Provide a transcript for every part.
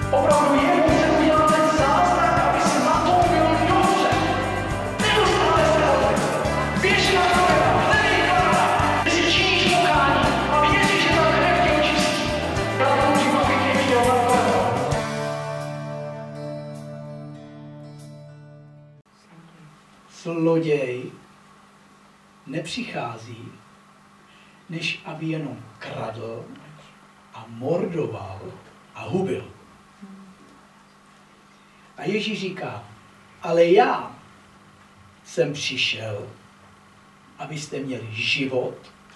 Opravdu jemu se udělal ten zázrak, aby se na tom bylo dobře. Neustále se modlit. Běž na kolena, hledej Pána, ty si činíš pokání a věříš, že ta krev tě očistí. Já toužím, abych tě viděl na kolena. Zloděj nepřichází, než aby jenom kradl a mordoval a hubil. A Ježíš říká, ale já jsem přišel, abyste měli život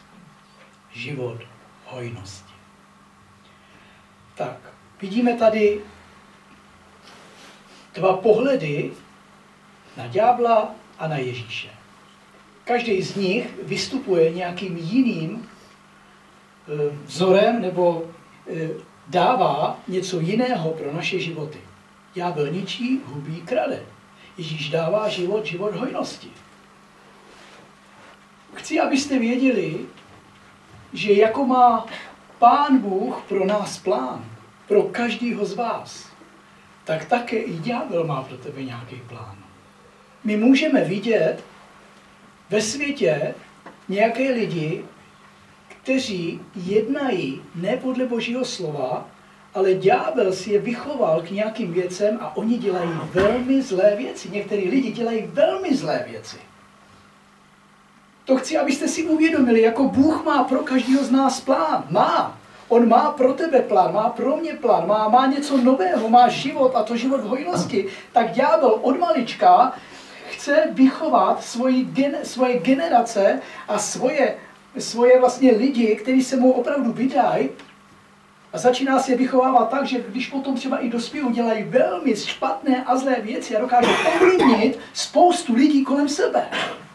hojnosti. Tak, vidíme tady dva pohledy na ďábla a na Ježíše. Každý z nich vystupuje nějakým jiným vzorem nebo dává něco jiného pro naše životy. Ďábel ničí, hubí, krade. Ježíš dává život hojnosti. Chci, abyste věděli, že jako má Pán Bůh pro nás plán, pro každého z vás, tak také i ďábel má pro tebe nějaký plán. My můžeme vidět ve světě nějaké lidi, kteří jednají ne podle Božího slova, ale ďábel si je vychoval k nějakým věcem a oni dělají velmi zlé věci. Někteří lidi dělají velmi zlé věci. To chci, abyste si uvědomili, jako Bůh má pro každého z nás plán. Má. On má pro tebe plán, má pro mě plán, má něco nového, má život a to život v hojnosti. Tak ďábel od malička chce vychovat svoje generace a svoje vlastně lidi, kteří se mu opravdu vydají, a začíná se je vychovávat tak, že když potom třeba i dospějí, dělají velmi špatné a zlé věci a dokážou ovlivnit spoustu lidí kolem sebe.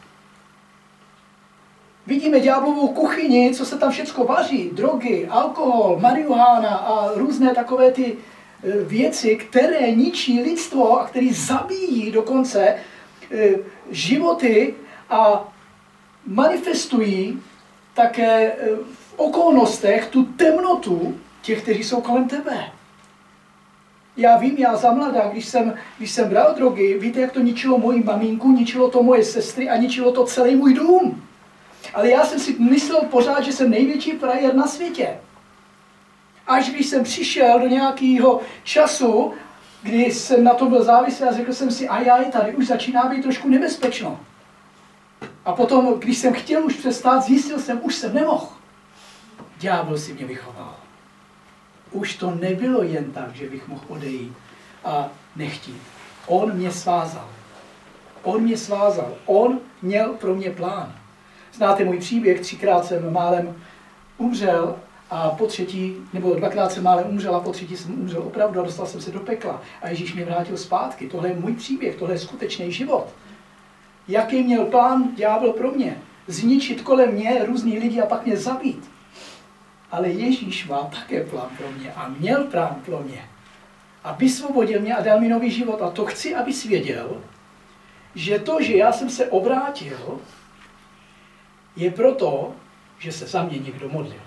Vidíme ďáblovou kuchyni, co se tam všecko vaří, drogy, alkohol, marihuana a různé takové ty věci, které ničí lidstvo a které zabíjí dokonce životy a manifestují také v okolnostech tu temnotu těch, kteří jsou kolem tebe. Já vím, já za mladá, když jsem bral drogy, víte, jak to ničilo moji maminku, ničilo to moje sestry a ničilo to celý můj dům. Ale já jsem si myslel pořád, že jsem největší frajer na světě. Až když jsem přišel do nějakého času, kdy jsem na tom byl závislý a řekl jsem si, ajaj, tady už začíná být trošku nebezpečno. A potom, když jsem chtěl už přestat, zjistil jsem, už jsem nemohl. Ďábel si mě vychoval. Už to nebylo jen tak, že bych mohl odejít a nechtít. On mě svázal. On mě svázal. On měl pro mě plán. Znáte můj příběh, 3krát jsem málem umřel a po třetí, nebo 2krát jsem málem umřel a po třetí jsem umřel opravdu a dostal jsem se do pekla. A Ježíš mě vrátil zpátky. Tohle je můj příběh, tohle je skutečný život. Jaký měl plán ďábel pro mě? Zničit kolem mě různý lidi a pak mě zabít. Ale Ježíš má také plán pro mě a měl plán pro mě. A vysvobodil mě a dal mi nový život. A to chci, abys věděl, že to, že já jsem se obrátil, je proto, že se za mě někdo modlil.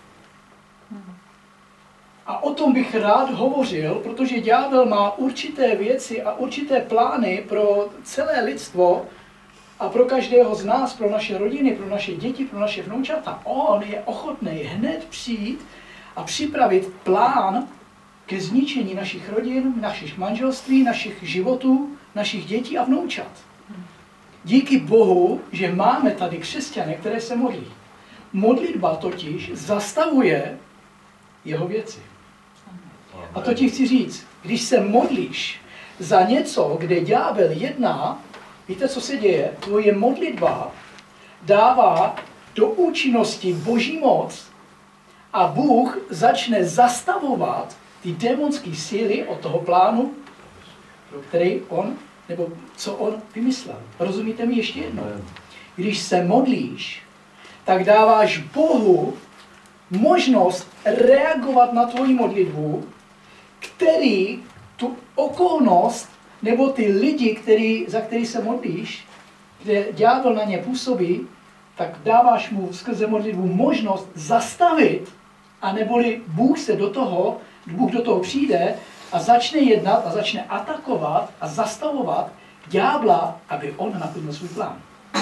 A o tom bych rád hovořil, protože ďábel má určité věci a určité plány pro celé lidstvo a pro každého z nás, pro naše rodiny, pro naše děti, pro naše vnoučata. On je ochotný hned přijít a připravit plán ke zničení našich rodin, našich manželství, našich životů, našich dětí a vnoučat. Díky Bohu, že máme tady křesťany, které se modlí. Modlitba totiž zastavuje jeho věci. A to ti chci říct, když se modlíš za něco, kde ďábel jedná, víte, co se děje? Tvoje modlitba dává do účinnosti Boží moc a Bůh začne zastavovat ty démonské síly od toho plánu, pro který on, nebo co on vymyslel. Rozumíte mi ještě jednou? Když se modlíš, tak dáváš Bohu možnost reagovat na tvoji modlitbu, který tu okolnost nebo ty lidi, za který se modlíš, kde ďábel na ně působí, tak dáváš mu skrze modlitbu možnost zastavit, a neboli Bůh do toho přijde a začne jednat a začne atakovat a zastavovat ďábla, aby on naplnil svůj plán.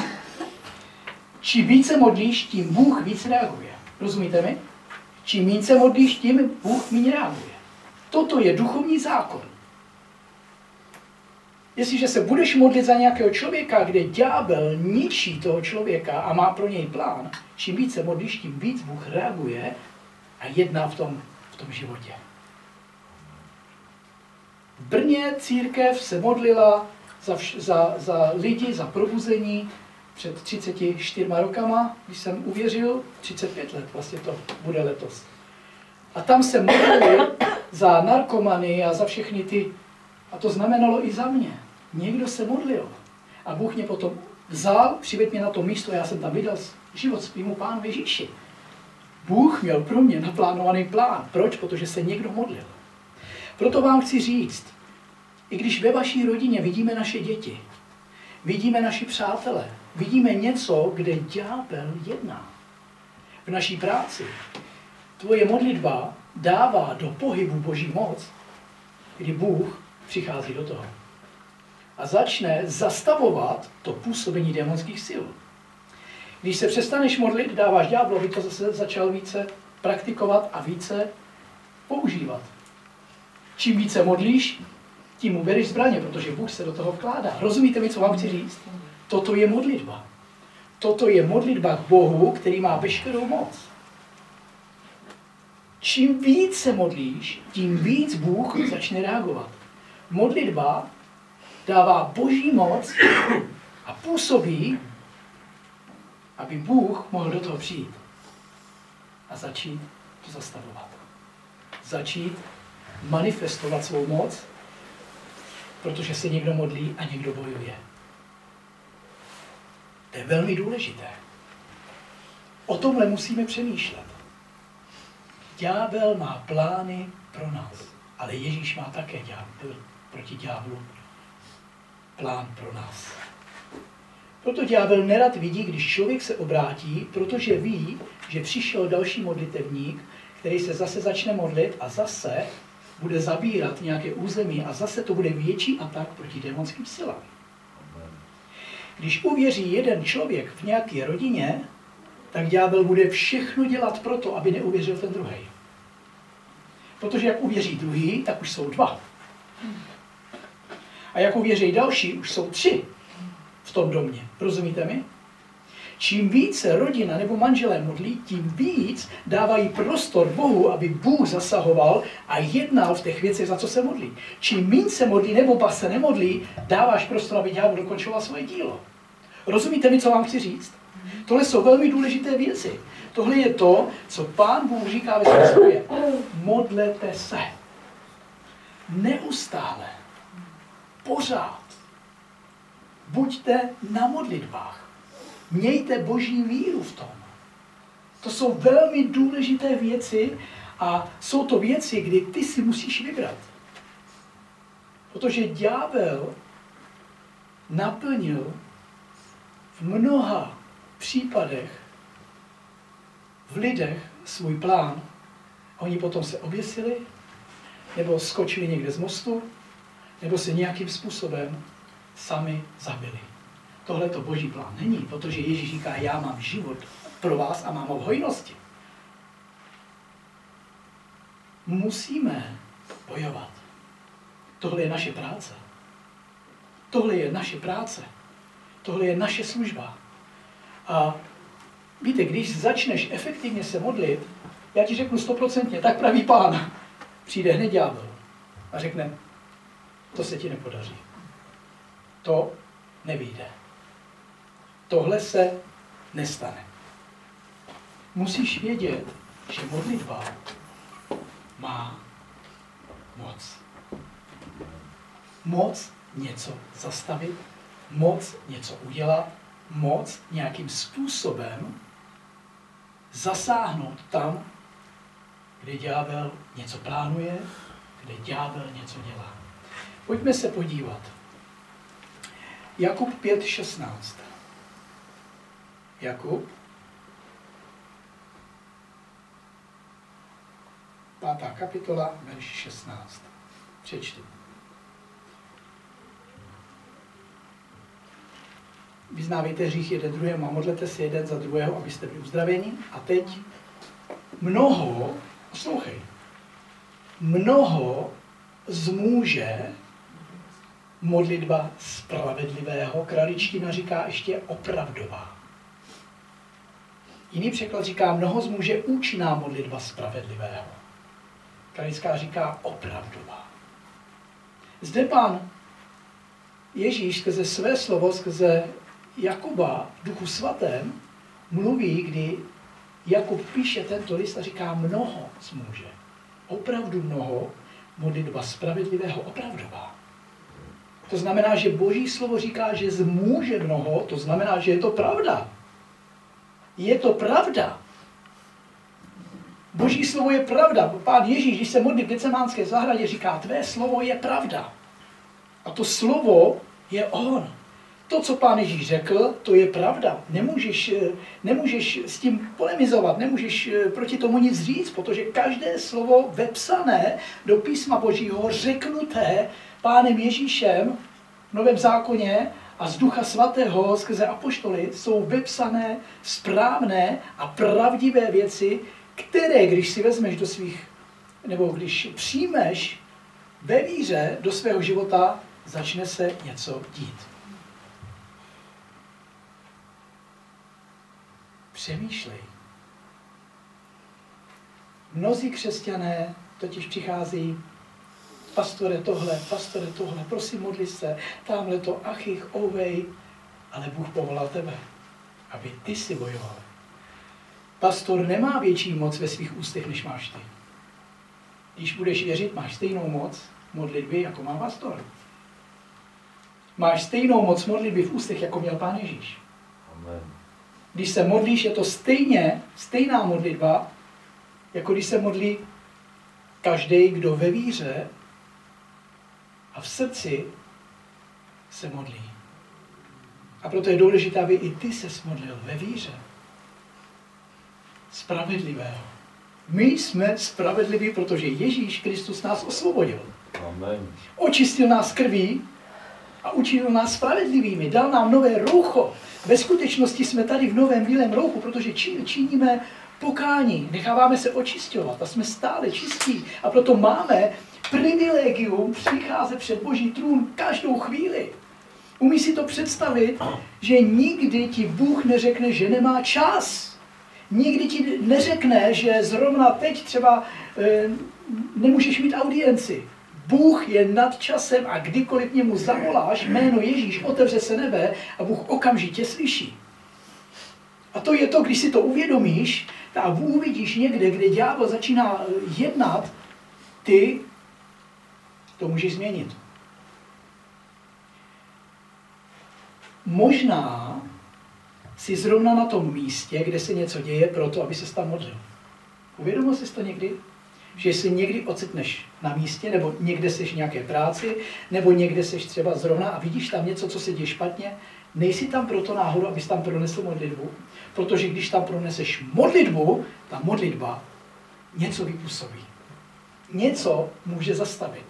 Čím více modlíš, tím Bůh víc reaguje. Rozumíte mi? Čím méně se modlíš, tím Bůh méně reaguje. Toto je duchovní zákon. Jestliže se budeš modlit za nějakého člověka, kde ďábel ničí toho člověka a má pro něj plán, čím víc se modlíš, tím víc Bůh reaguje a jedná v tom životě. V Brně církev se modlila za lidi, za probuzení před 34 rokama, když jsem uvěřil, 35 let, vlastně to bude letos. A tam se modlili za narkomany a za všechny ty, a to znamenalo i za mě. Někdo se modlil. A Bůh mě potom vzal, přivedl mě na to místo, já jsem tam vydal život svýmu Pánu Ježíši. Bůh měl pro mě naplánovaný plán. Proč? Protože se někdo modlil. Proto vám chci říct, i když ve vaší rodině vidíme naše děti, vidíme naši přátele, vidíme něco, kde ďábel jedná. V naší práci tvoje modlitba dává do pohybu Boží moc, kdy Bůh přichází do toho a začne zastavovat to působení démonských sil. Když se přestaneš modlit, dáváš ďáblu, aby to zase začal více praktikovat a více používat. Čím více modlíš, tím mu bereš zbraně, protože Bůh se do toho vkládá. Rozumíte mi, co vám chci říct? Toto je modlitba. Toto je modlitba k Bohu, který má veškerou moc. Čím víc se modlíš, tím víc Bůh začne reagovat. Modlitba dává Boží moc a působí, aby Bůh mohl do toho přijít a začít to zastavovat. Začít manifestovat svou moc, protože se někdo modlí a někdo bojuje. To je velmi důležité. O tomhle musíme přemýšlet. Ďábel má plány pro nás, ale Ježíš má také proti ďáblu plán pro nás. Proto ďábel nerad vidí, když člověk se obrátí, protože ví, že přišel další modlitevník, který se zase začne modlit a zase bude zabírat nějaké území a zase to bude větší atak proti démonským silám. Když uvěří jeden člověk v nějaké rodině, tak ďábel bude všechno dělat pro to, aby neuvěřil ten druhý. Protože jak uvěří druhý, tak už jsou 2. A jak uvěří další, už jsou 3 v tom domě. Rozumíte mi? Čím více rodina nebo manželé modlí, tím víc dávají prostor Bohu, aby Bůh zasahoval a jednal v těch věcech, za co se modlí. Čím méně se modlí nebo se nemodlí, dáváš prostor, aby ďábel dokončoval svoje dílo. Rozumíte mi, co vám chci říct? Tohle jsou velmi důležité věci. Tohle je to, co Pán Bůh říká ve svém slově. Modlete se. Neustále. Pořád. Buďte na modlitbách. Mějte Boží víru v tom. To jsou velmi důležité věci a jsou to věci, kdy ty si musíš vybrat. Protože ďábel naplnil v mnoha případech v lidech svůj plán. Oni potom se oběsili, nebo skočili někde z mostu, nebo se nějakým způsobem sami zabili. Tohle to Boží plán není, protože Ježíš říká, já mám život pro vás a mám ho v hojnosti. Musíme bojovat. Tohle je naše práce. Tohle je naše práce. Tohle je naše služba. A víte, když začneš efektivně se modlit, já ti řeknu 100%, tak praví Pán, přijde hned ďábel a řekne, to se ti nepodaří. To nevyjde. Tohle se nestane. Musíš vědět, že modlitba má moc. Moc něco zastavit, moc něco udělat, moc nějakým způsobem zasáhnout tam, kde ďábel něco plánuje, kde ďábel něco dělá. Pojďme se podívat. Jakub 5:16. Jakub 5. kapitola, verš 16. Přečtu. Vyznávejte hřích jeden druhému a modlete se jeden za druhého, abyste byli uzdraveni. A teď mnoho zmůže modlitba spravedlivého, kraličtina říká ještě opravdová. Jiný překlad říká, mnoho zmůže účinná modlitba spravedlivého. Kralická říká opravdová. Zde Pán Ježíš skrze své slovo, skrze Jakuba v Duchu Svatém mluví, kdy Jakub píše tento list a říká mnoho zmůže. Opravdu mnoho, modlitba spravedlivého opravdová. To znamená, že Boží slovo říká, že zmůže mnoho, to znamená, že je to pravda. Je to pravda. Boží slovo je pravda. Pán Ježíš, když se modlí v Getsemánské zahradě, říká, tvé slovo je pravda. A to slovo je on. To, co Pán Ježíš řekl, to je pravda. Nemůžeš s tím polemizovat, nemůžeš proti tomu nic říct, protože každé slovo vepsané do písma Božího, řeknuté Pánem Ježíšem v Novém zákoně a z Ducha Svatého skrze apoštoly, jsou vepsané správné a pravdivé věci, které, když si vezmeš do svých, nebo když přijmeš ve víře do svého života, začne se něco dít. Přemýšlej. Mnozí křesťané totiž přichází, pastore tohle, prosím modli se, tamhle to, achich, ovej, ale Bůh povolal tebe, aby ty si bojoval. Pastor nemá větší moc ve svých ústech, než máš ty. Když budeš věřit, máš stejnou moc modlitby, jako má pastor. Máš stejnou moc modlitby v ústech, jako měl Pán Ježíš. Amen. Když se modlíš, je to stejná modlitba, jako když se modlí každý, kdo ve víře a v srdci se modlí. A proto je důležité, aby i ty se modlil ve víře. Spravedlivého. My jsme spravedliví, protože Ježíš Kristus nás osvobodil. Amen. Očistil nás krví a učinil nás spravedlivými. Dal nám nové roucho. Ve skutečnosti jsme tady v novém bílém rouchu, protože činíme pokání. Necháváme se očisťovat a jsme stále čistí. A proto máme privilegium přicházet před Boží trůn každou chvíli. Umí si to představit, že nikdy ti Bůh neřekne, že nemá čas. Nikdy ti neřekne, že zrovna teď třeba nemůžeš mít audienci. Bůh je nad časem a kdykoliv němu zavoláš jméno Ježíš, otevře se nebe a Bůh okamžitě slyší. A to je to, když si to uvědomíš a uvidíš někde, kde ďábel začíná jednat, ty to můžeš změnit. Možná jsi zrovna na tom místě, kde se něco děje, proto, aby se tam modlil. Uvědomil jsi to někdy? Že si někdy ocitneš na místě, nebo někde seš v nějaké práci, nebo někde seš třeba zrovna a vidíš tam něco, co se děje špatně, nejsi tam proto náhodou, abys tam pronesl modlitbu, protože když tam proneseš modlitbu, ta modlitba něco vypůsobí. Něco může zastavit.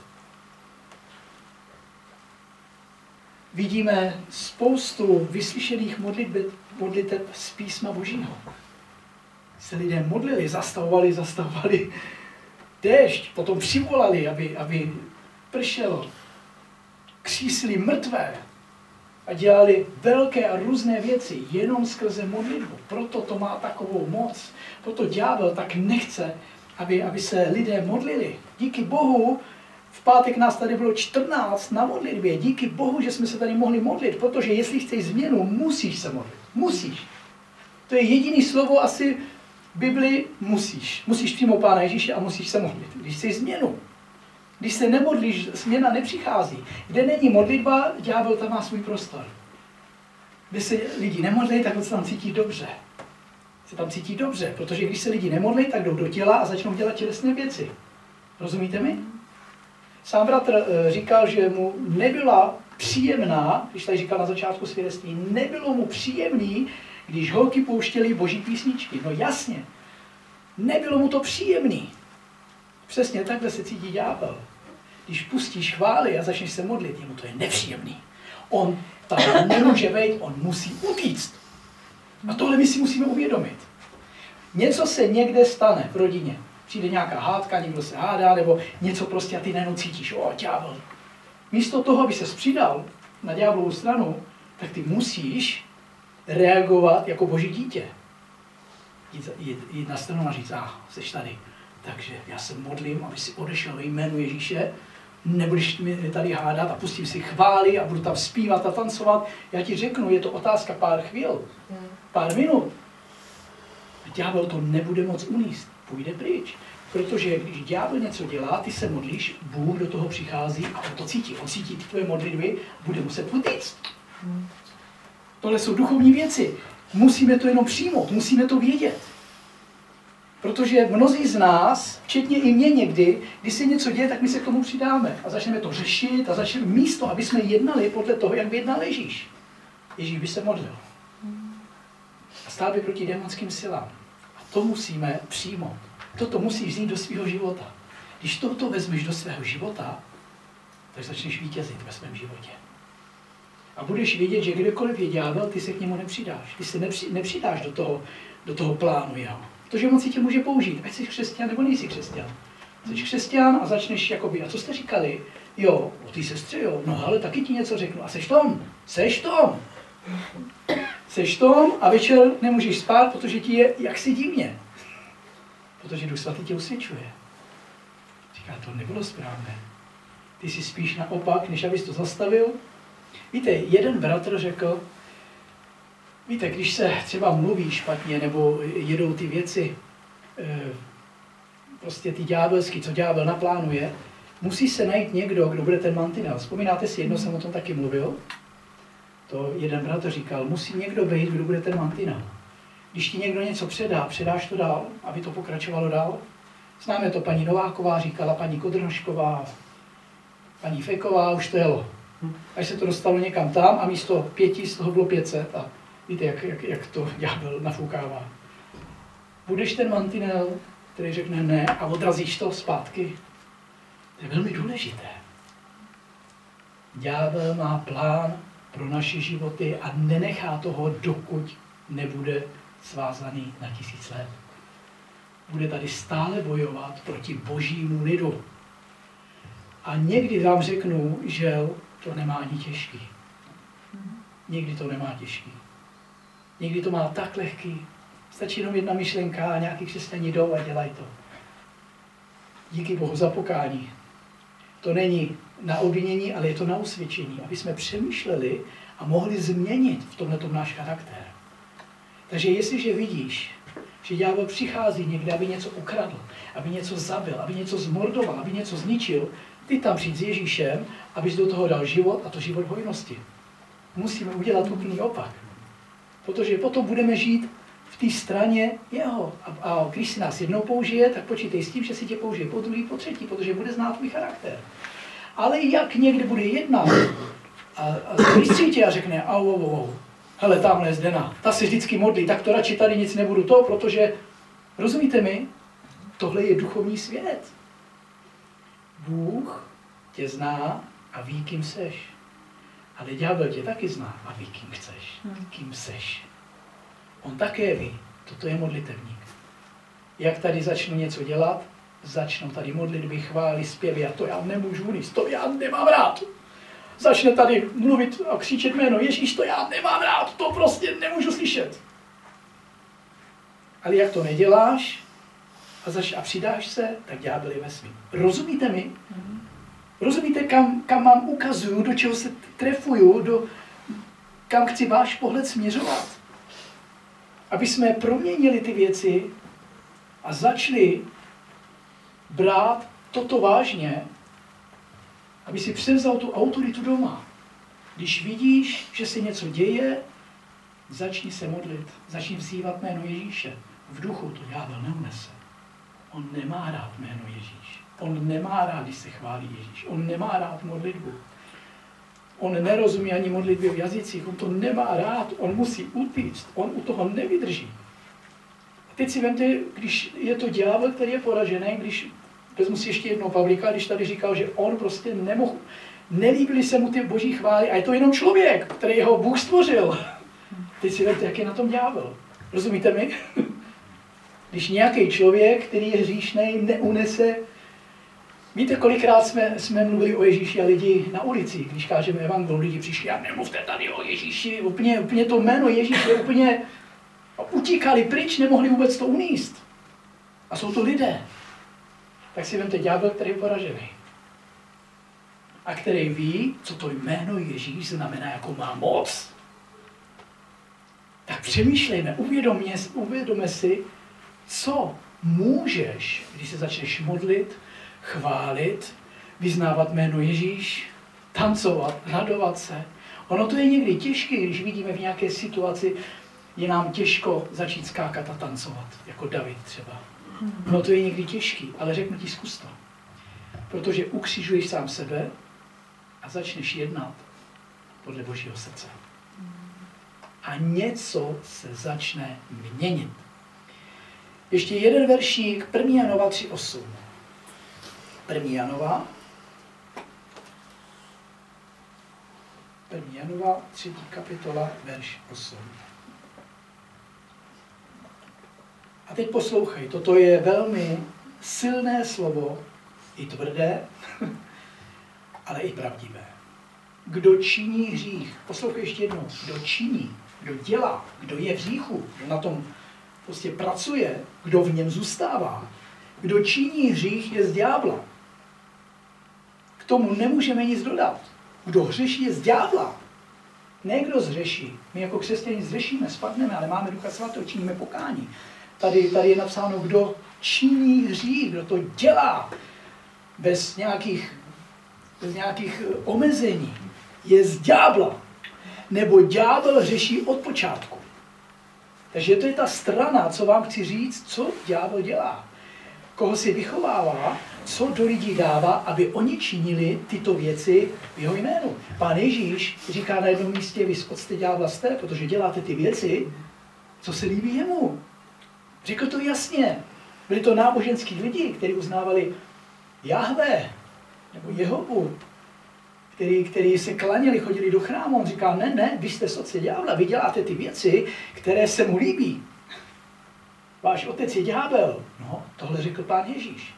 Vidíme spoustu vyslyšených modliteb z písma Božího. Se lidé modlili, zastavovali déšť, potom přivolali, aby pršelo, křísili mrtvé a dělali velké a různé věci jenom skrze modlitbu. Proto to má takovou moc. Proto ďábel tak nechce, aby se lidé modlili. Díky Bohu, v pátek nás tady bylo 14 na modlitbě. Díky Bohu, že jsme se tady mohli modlit, protože jestli chceš změnu, musíš se modlit. Musíš. To je jediné slovo asi v Bibli, musíš. Musíš přijmout Pána Ježíše a musíš se modlit. Když chceš změnu. Když se nemodlíš, změna nepřichází. Kde není modlitba, ďábel tam má svůj prostor. Kde se lidi nemodlí, tak se tam cítí dobře. Se tam cítí dobře, protože když se lidi nemodlí, tak jdou do těla a začnou dělat tělesné věci. Rozumíte mi? Sám bratr říkal, že mu nebyla příjemná, když tady říkal na začátku svědectví, nebylo mu příjemný, když holky pouštěly boží písničky. No jasně, nebylo mu to příjemný. Přesně takhle se cítí ďábel. když pustíš chvály a začneš se modlit, jemu to je nepříjemný. On tam nemůže vejít, on musí utíct. A tohle my si musíme uvědomit. Něco se někde stane v rodině. Přijde nějaká hádka, někdo se hádá, nebo něco prostě a ty najednou cítíš, ďábel. Místo toho, aby ses přidal na ďáblovu stranu, tak ty musíš reagovat jako boží dítě. Jít na stranu a říct, jsi tady. Takže já se modlím, aby si odešel ve jménu Ježíše, nebudeš mi tady hádat a pustím si chvály a budu tam zpívat a tancovat. Já ti řeknu, je to otázka pár chvíl, pár minut. A ďábel to nebude moc uníst, půjde pryč. Protože když ďábel něco dělá, ty se modlíš, Bůh do toho přichází a on to cítí. On cítí ty tvoje modlitby, bude muset utíct. Tohle jsou duchovní věci. Musíme to jenom přijmout, musíme to vědět. Protože mnozí z nás, včetně i mě někdy, když se něco děje, tak my se k tomu přidáme a začneme to řešit a začneme místo, aby jsme jednali podle toho, jak by jednal Ježíš. Ježíš by se modlil. A stál by proti démonským silám. A to musíme přijmout. Toto musíš vzít do svého života. Když toto vezmeš do svého života, tak začneš vítězit ve svém životě. A budeš vědět, že kdekoliv je ďábel, ty se k němu nepřidáš. Ty se nepřidáš do toho plánu jeho. Protože on si tě může použít, ať jsi křesťan nebo nejsi křesťan. Jsi křesťan a začneš jakoby, a co jste říkali? Jo, o té sestře, jo, no ale taky ti něco řeknu. A seš tom a večer nemůžeš spát, protože ti je jaksi divně. Protože Duch Svatý tě usvědčuje. Říká, to nebylo správné. Ty si spíš naopak, než abys to zastavil. Víte, jeden bratr řekl, víte, když se třeba mluví špatně, nebo jedou ty věci, prostě ty ďábelský, co ďábel naplánuje, musí se najít někdo, kdo bude ten mantinel. Vzpomínáte si, jednou jsem o tom taky mluvil? To jeden bratr říkal, musí někdo být, kdo bude ten mantinel. Když ti někdo něco předá, předáš to dál, aby to pokračovalo dál. Známe to, paní Nováková říkala, paní Kodrnošková, paní Fejková, už to jelo. Až se to dostalo někam tam a místo 5 z toho bylo 500 a víte, jak to ďábel nafoukává. Budeš ten mantinel, který řekne ne a odrazíš to zpátky. To je velmi důležité. Ďábel má plán pro naše životy a nenechá toho, dokud nebude svázaný na 1000 let. Bude tady stále bojovat proti božímu lidu. A někdy vám řeknu, že to nemá ani těžký. Někdy to nemá těžký. Někdy to má tak lehký. Stačí jenom jedna myšlenka a nějaký křesťané jdou a dělají to. Díky Bohu za pokání. To není na obvinění, ale je to na usvědčení, aby jsme přemýšleli a mohli změnit v tomhletom náš charakter. Takže jestliže vidíš, že ďábel přichází někde, aby něco ukradl, aby něco zabil, aby něco zmordoval, aby něco zničil, ty tam přijď s Ježíšem, abys do toho dal život, a to život hojnosti. Musíme udělat úplný opak. Protože potom budeme žít v té straně jeho. A když si nás jednou použije, tak počítej s tím, že si tě použije po druhý, po třetí, protože bude znát tvůj charakter. Ale jak někde bude jednat a vystřítě a řekne, hele, tamhle je Zdena, ta se vždycky modlí, tak to radši tady nic nebudu to, protože, rozumíte mi, tohle je duchovní svět. Bůh tě zná a ví, kým seš. Ale ďábel tě taky zná a ví, kým chceš, kým seš. On také ví, toto je modlitevník. Jak tady začnu něco dělat, začnou tady modlitby, chvály, zpěvy a to já nemůžu unést, to já nemám rád. Začne tady mluvit a křičet jméno Ježíš, to já nemám rád, to prostě nemůžu slyšet. Ale jak to neděláš a přidáš se, tak ďábel je ve svým. Rozumíte mi? Rozumíte, kam mám ukazuju, do čeho se trefuju, kam chci váš pohled směřovat? Aby jsme proměnili ty věci a začali brát toto vážně, aby si převzal tu autoritu doma. Když vidíš, že se něco děje, začni se modlit, začni vzývat jméno Ježíše. V duchu to ďábel neunese. On nemá rád jméno Ježíš. On nemá rád, když se chválí Ježíš. On nemá rád modlitbu. On nerozumí ani modlitbě v jazycích. On to nemá rád. On musí utíct. On u toho nevydrží. A teď si vemte, když je to ďábel, který je poražený, když vezmu si ještě jednou Pavlíka, když tady říkal, že on prostě nemohl, nelíbily se mu ty boží chvály a je to jenom člověk, který ho Bůh stvořil. Teď si vemte, jak je na tom ďábel. Rozumíte mi? Když nějaký člověk, který je hříšnej, neunese. Víte, kolikrát jsme mluvili o Ježíši a lidi na ulici, když kážeme evangelium, lidi přišli a nemluvte tady o Ježíši, úplně to jméno Ježíš je úplně utíkali pryč, nemohli vůbec to uníst. A jsou to lidé. Tak si vemte ďábel, který je poražený. A který ví, co to jméno Ježíš znamená, jako má moc. Tak přemýšlejme, uvědomme si, co můžeš, když se začneš modlit, chválit, vyznávat jméno Ježíš, tancovat, radovat se. Ono to je někdy těžké, když vidíme v nějaké situaci, je nám těžko začít skákat a tancovat, jako David třeba. No to je někdy těžký, ale řeknu ti, zkus to. Protože ukřižuješ sám sebe a začneš jednat podle Božího srdce. A něco se začne měnit. Ještě jeden veršík, 1. Janova 3.8. 1. Janova, 3. kapitola, verš 8. A teď poslouchej, toto je velmi silné slovo, i tvrdé, ale i pravdivé. Kdo činí hřích, poslouchej ještě jednou, kdo činí, kdo dělá, kdo je v hříchu, kdo na tom prostě pracuje, kdo v něm zůstává, kdo činí hřích, je z ďábla. K tomu nemůžeme nic dodat. Kdo hřeší, je z ďábla. Ne kdo zřeší. My jako křesťané zřešíme, spadneme, ale máme Ducha Svatého, činíme pokání. Tady je napsáno, kdo činí hřích, kdo to dělá bez nějakých omezení, je z ďábla. Nebo ďábel řeší od počátku. Takže to je ta strana, co vám chci říct, co ďábel dělá. Koho si vychovává, co do lidí dává, aby oni činili tyto věci v jeho jménu. Pán Ježíš říká na jednom místě, vy jste ďábla jste, protože děláte ty věci, co se líbí jemu. Řekl to jasně. Byli to náboženský lidi, kteří uznávali Jahve, nebo Jehovu, který se klaněli, chodili do chrámu. On říká, ne, vy jste z otce ďábla, vy děláte ty věci, které se mu líbí. Váš otec je ďábel. No, tohle řekl Pán Ježíš.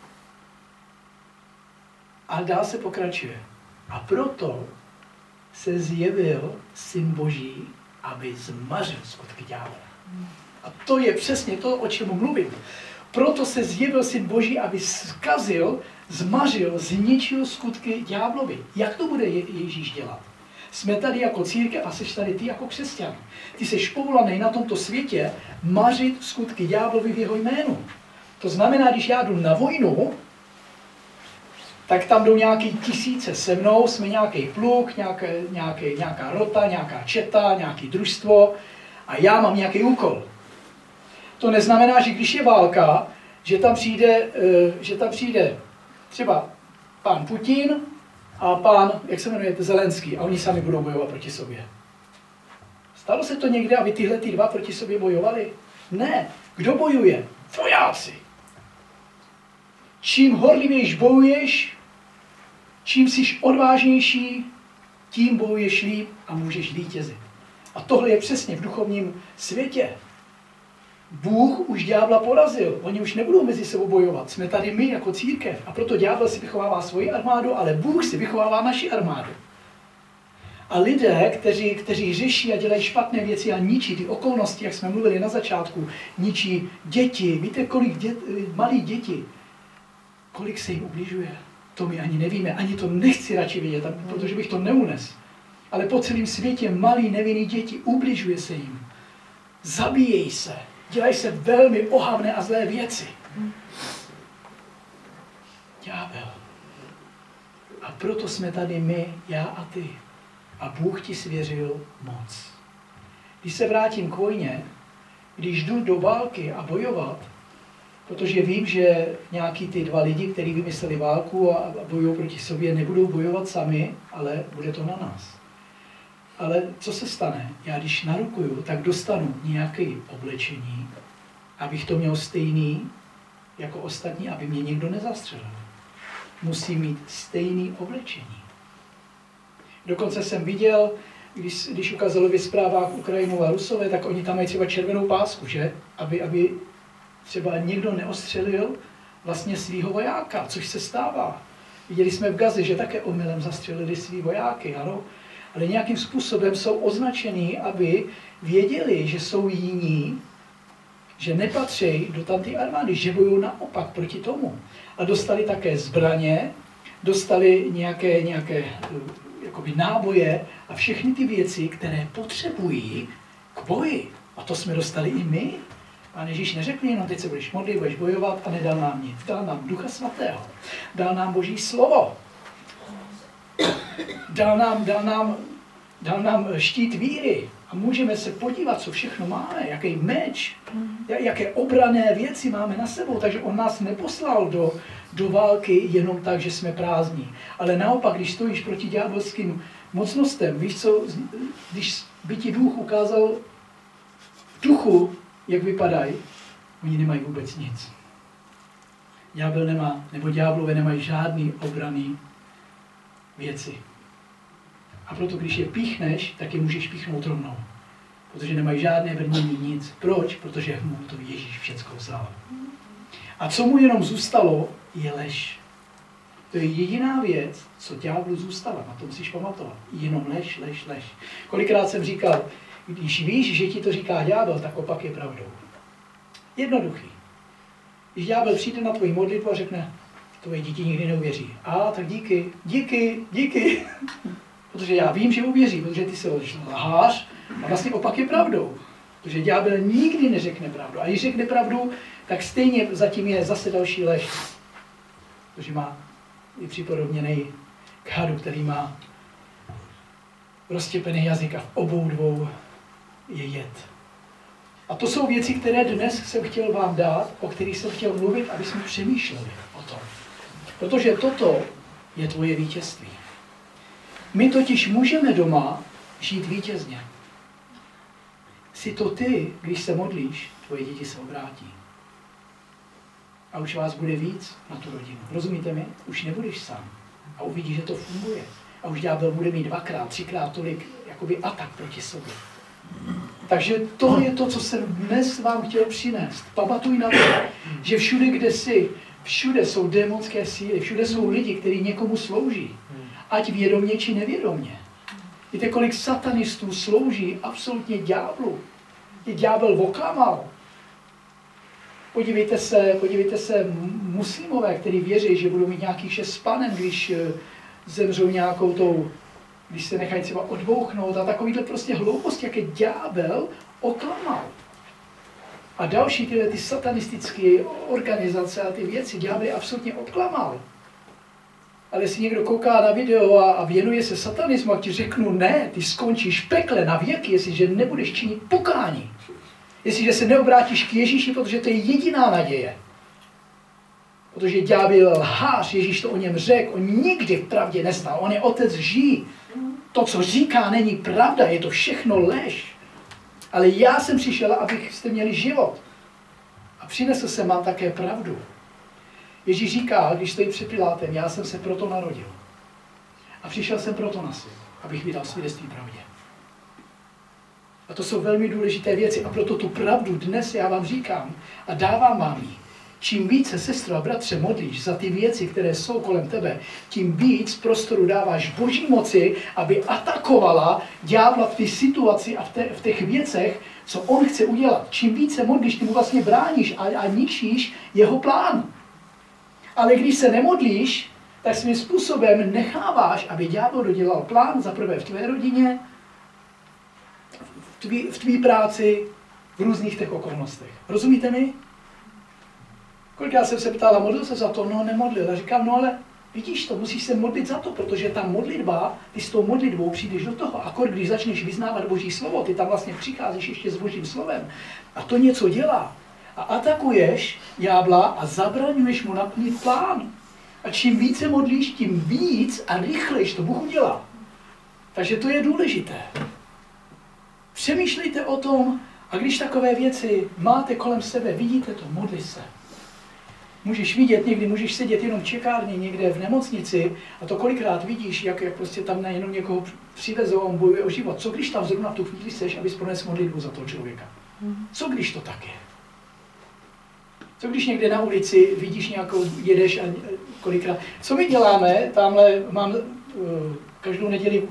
A dál se pokračuje. A proto se zjevil Syn Boží, aby zmařil skutky ďábla. A to je přesně to, o čem mluvím. Proto se zjevil Syn Boží, aby zkazil, zmařil, zničil skutky ďáblovi. Jak to bude Ježíš dělat? Jsme tady jako církev a jsi tady ty jako křesťan. Ty jsi povolaný na tomto světě mařit skutky ďáblovi v jeho jménu. To znamená, když já jdu na vojnu, tak tam jdou nějaký tisíce se mnou, jsme nějaký pluk, nějaká rota, nějaká četa, nějaký družstvo a já mám nějaký úkol. To neznamená, že když je válka, že tam přijde třeba pán Putin a pán, jak se jmenuje, Zelenský a oni sami budou bojovat proti sobě. Stalo se to někde, aby tyhle dva proti sobě bojovali? Ne. Kdo bojuje? Vojáci. Čím horlivější bojuješ, čím jsi odvážnější, tím bojuješ líp a můžeš vítězit. A tohle je přesně v duchovním světě. Bůh už ďábla porazil. Oni už nebudou mezi sebou bojovat. Jsme tady my jako církev. A proto ďábel si vychovává svoji armádu, ale Bůh si vychovává naši armádu. A lidé, kteří řeší a dělají špatné věci a ničí ty okolnosti, jak jsme mluvili na začátku, ničí děti. Víte, kolik malých dětí, kolik se jim ubližuje? To my ani nevíme, ani to nechci radši vědět, protože bych to neunes. Ale po celém světě malí nevinný děti, ubližuje se jim. Zabíjejí se. Dělají se velmi ohavné a zlé věci. Ďábel. A proto jsme tady my, já a ty. A Bůh ti svěřil moc. Když se vrátím k vojně, když jdu do války a bojovat, protože vím, že nějaký ty dva lidi, kteří vymysleli válku a bojují proti sobě, nebudou bojovat sami, ale bude to na nás. Ale co se stane? Já když narukuju, tak dostanu nějaké oblečení, abych to měl stejný, jako ostatní, aby mě někdo nezastřelil. Musí mít stejné oblečení. Dokonce jsem viděl, když ukázalo ve zprávách Ukrajinu a Rusové, tak oni tam mají třeba červenou pásku, že? Aby třeba někdo neostřelil vlastně svýho vojáka, což se stává. Viděli jsme v Gaze, že také omylem zastřelili svý vojáky, ano? Ale nějakým způsobem jsou označení, aby věděli, že jsou jiní, že nepatří do tamté armády, že bojují naopak proti tomu. A dostali také zbraně, dostali nějaké jakoby náboje a všechny ty věci, které potřebují k boji. A to jsme dostali i my. Pán Ježíš neřekl jenom, teď se budeš modlit, budeš bojovat a nedal nám nic. Dal nám Ducha Svatého. Dal nám Boží slovo. Dal nám štít víry. A můžeme se podívat, co všechno máme, jaký meč, jaké obranné věci máme na sebou. Takže on nás neposlal do války jenom tak, že jsme prázdní. Ale naopak, když stojíš proti ďábelským mocnostem, víš co, když by ti duch ukázal v duchu, jak vypadají, oni nemají vůbec nic. Ďábel nemá, nebo ďáblové nemají žádný obranný věci. A proto, když je píchneš, tak je můžeš píchnout rovnou. Protože nemají žádné brnění, nic. Proč? Protože mu to Ježíš všecko vzal. A co mu jenom zůstalo, je lež. To je jediná věc, co ďáblu zůstala. Na to musíš pamatovat. Jenom lež, lež, lež. Kolikrát jsem říkal, když víš, že ti to říká ďábel, tak opak je pravdou. Jednoduchý. Když ďábel přijde na tvoji modlitbu a řekne, tvoje děti nikdy neuvěří. A tak díky. Protože já vím, že uvěří, protože ty se lhář a vlastně opak je pravdou. Protože ďábel nikdy neřekne pravdu. A když řekne pravdu, tak stejně zatím je zase další lež. Protože je připodobněný k hadu, který má roztěpený jazyk a v obou dvou je jed. A to jsou věci, které dnes jsem chtěl vám dát, o kterých jsem chtěl mluvit, aby jsme přemýšleli o tom. Protože toto je tvoje vítězství. My totiž můžeme doma žít vítězně. Jsi to ty, když se modlíš, tvoje děti se obrátí. A už vás bude víc na tu rodinu. Rozumíte mi? Už nebudeš sám. A uvidíš, že to funguje. A už ďábel bude mít 2x, 3x tolik jakoby atak proti sobě. Takže to je to, co jsem dnes vám chtěl přinést. Pamatuj na to, že všude, kde jsi, všude jsou démonské síly, všude jsou lidi, kteří někomu slouží. Ať vědomě či nevědomě. Víte, kolik satanistů slouží absolutně ďáblu. Je ďábel oklamal. Podívejte se muslimové, kteří věří, že budou mít nějaký 6 s Panem, když zemřou nějakou tou, když se nechají třeba odbouchnout a takovýhle prostě hloupost, jak je ďábel oklamal. A další tyhle ty satanistické organizace a ty věci ďábel je absolutně oklamal. Ale jestli někdo kouká na video a věnuje se satanismu a ti řeknu, ne, ty skončíš v pekle na věky, jestliže nebudeš činit pokání. Jestliže se neobrátíš k Ježíši, protože to je jediná naděje. Protože ďábel je lhář, Ježíš to o něm řekl, on nikdy v pravdě nestal, on je otec lží. To, co říká, není pravda, je to všechno lež. Ale já jsem přišel, abyste měli život. A přinesl jsem vám také pravdu. Ježíš říká, když stojí před Pilátem, já jsem se proto narodil. A přišel jsem proto na svět, abych vydal svědectví pravdě. A to jsou velmi důležité věci. A proto tu pravdu dnes já vám říkám a dávám vám ji. Čím více, sestro a bratře, modlíš za ty věci, které jsou kolem tebe, tím víc prostoru dáváš Boží moci, aby atakovala ďábla v té situaci a v těch věcech, co on chce udělat. Čím více modlíš, tím mu vlastně bráníš a ničíš jeho plán. Ale když se nemodlíš, tak svým způsobem necháváš, aby ďábel dodělal plán za prvé v tvé rodině, v tvý práci, v různých těch okolnostech. Rozumíte mi? Kolikrát jsem se ptal a modlil se za to, no nemodlil. A říkám, no ale vidíš to, musíš se modlit za to, protože ta modlitba, ty s tou modlitbou přijdeš do toho. Akor když začneš vyznávat Boží slovo, ty tam vlastně přicházíš ještě s Božím slovem. A to něco dělá. A atakuješ ďábla a zabraňuješ mu naplnit plán. A čím více modlíš, tím víc a rychlejš to Bůh udělá. Takže to je důležité. Přemýšlejte o tom a když takové věci máte kolem sebe, vidíte to, modli se. Můžeš vidět, někdy můžeš sedět jenom v čekárně někde v nemocnici a to kolikrát vidíš, jak prostě tam najednou někoho přivezou a on bojuje o život. Co když tam zrovna v tu chvíli seš, abys pronesl modlitbu za toho člověka? Co když to tak je? Co když někde na ulici vidíš nějakou, jedeš a kolikrát... Co my děláme? Tamhle mám, každou neděli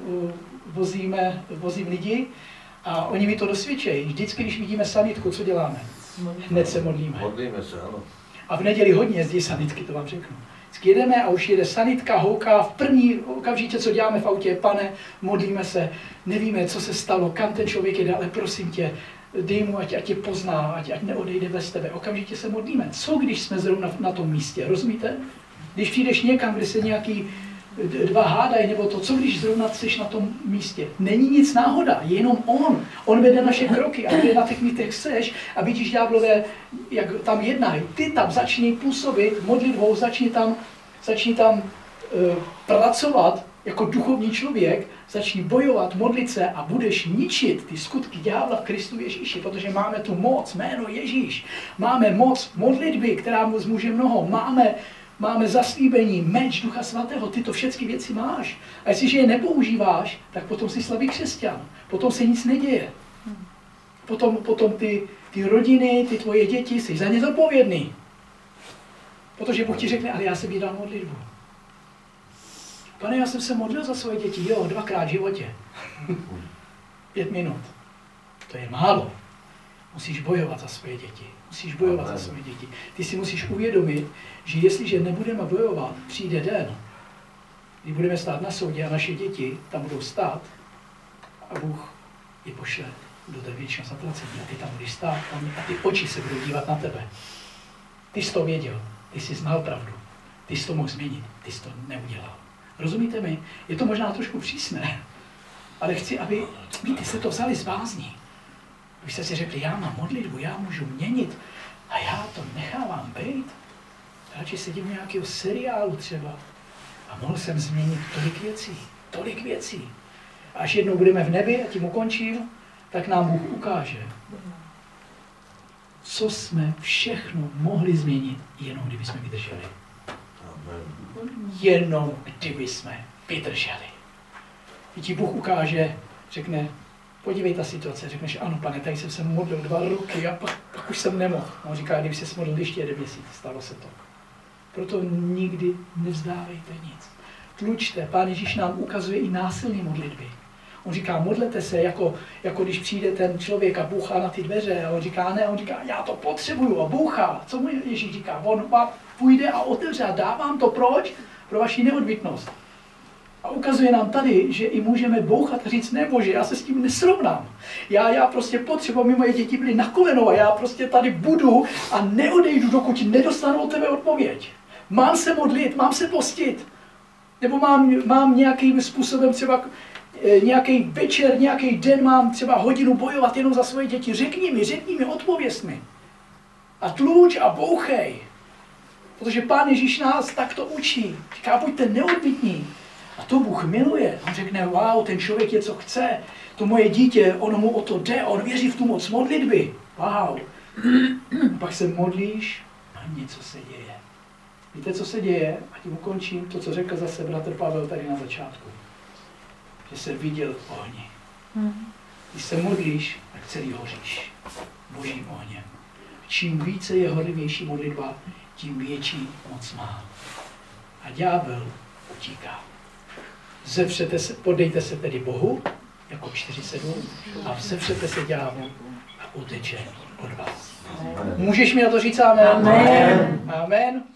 vozím lidi a oni mi to dosvědčejí. Vždycky, když vidíme sanitku, co děláme? Hned se modlíme. Modlíme se, ano. A v neděli hodně jezdí sanitky, to vám řeknu. Vždycky jedeme a už jede sanitka, houká, v první okamžitě, co děláme v autě, pane, modlíme se, nevíme, co se stalo, kam ten člověk jede, ale prosím tě, dej mu, ať tě pozná, ať neodejde bez tebe. Okamžitě se modlíme. Co když jsme zrovna na tom místě, rozumíte? Když přijdeš někam, kde se nějaký dva hádají, nebo to, co když zrovna jsi na tom místě. Není nic náhoda, jenom on. On vede naše kroky a kde na těch místech seš a vidíš ďáblové, jak tam jednají. Ty tam začni působit modlitbou, začni tam pracovat jako duchovní člověk, začni bojovat, modlit se a budeš ničit ty skutky ďábla v Kristu Ježíši, protože máme tu moc, jméno Ježíš. Máme moc modlitby, která zmůže mnoho. Máme zaslíbení, meč Ducha Svatého, tyto všechny věci máš. A jestliže je nepoužíváš, tak potom jsi slabý křesťan. Potom se nic neděje. Potom ty rodiny, ty tvoje děti, jsi za ně zodpovědný. Protože Bůh ti řekne, ale já jsem jí dal modlitbu. Pane, já jsem se modlil za svoje děti, jo, 2krát v životě. 5 minut. To je málo. Musíš bojovat za svoje děti. Musíš bojovat za svoje děti. Ty si musíš uvědomit, že jestliže nebudeme bojovat, přijde den, kdy budeme stát na soudě a naše děti tam budou stát a Bůh je pošle do té věčného zaplacení. A ty tam budeš stát a ty oči se budou dívat na tebe. Ty jsi to věděl, ty jsi znal pravdu, ty jsi to mohl změnit, ty jsi to neudělal. Rozumíte mi? Je to možná trošku přísné, ale chci, aby ty se to vzali z bázní. Vy jste si řekli, já mám modlitbu, já můžu měnit a já to nechávám být. Radši sedím nějakého seriálu třeba a mohl jsem změnit tolik věcí. A až jednou budeme v nebi, a tím ukončím, tak nám Bůh ukáže, co jsme všechno mohli změnit, jenom kdyby jsme vydrželi. Jenom kdyby jsme vydrželi. I ti Bůh ukáže, řekne, podívej ta situace, řekneš, ano pane, tady jsem se modlil 2 roky a pak už jsem nemohl. A on říká, kdyby se modlil ještě 1 měsíc, stalo se to. Proto nikdy nevzdávejte nic. Tlučte, Pán Ježíš nám ukazuje i násilné modlitby. On říká, modlete se, jako když přijde ten člověk a bouchá na ty dveře. A on říká, ne, on říká, já to potřebuju a bouchá. Co mu Ježíš říká? On půjde a otevře a dávám to proč? Pro vaši neodbytnost. A ukazuje nám tady, že i můžeme bouchat a říct, ne Bože, já se s tím nesrovnám. Já prostě potřebuji, aby moje děti byly na kolenou a já prostě tady budu a neodejdu, dokud nedostanu od tebe odpověď. Mám se modlit, mám se postit. Nebo mám nějakým způsobem třeba nějaký večer, nějaký den, mám třeba hodinu bojovat jenom za svoje děti. Řekni mi, odpověz mi. A tluč a bouchej. Protože Pán Ježíš nás takto učí. Říká, buďte neodbytní. A to Bůh miluje. On řekne, wow, ten člověk je, co chce. To moje dítě, ono mu o to jde, on věří v tu moc modlitby. Wow. Pak se modlíš a něco se děje. Víte, co se děje? A tím ukončím to, co řekl zase bratr Pavel tady na začátku. Že se viděl v ohni. Když se modlíš, tak celý hoříš Božím ohněm. Čím více je horlivější modlitba, tím větší moc má. A ďábel utíká. Podejte se tedy Bohu, jako 4:7, a vzepřete se ďáblu a uteče od vás. Můžeš mi na to říct amen? Amen. Amen.